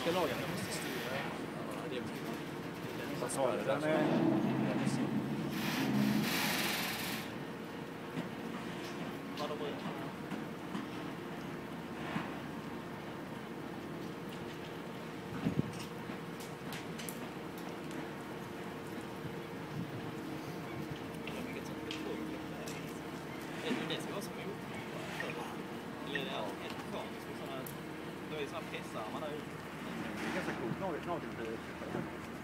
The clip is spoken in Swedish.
ska laga. Jag måste styra. Ja, det vad sa du? Den är... Vad de brukar. Det ska vara som eller är det ett kvar som sådana, då är det sådana pessarmar där ute. Det är ganska coolt nageln.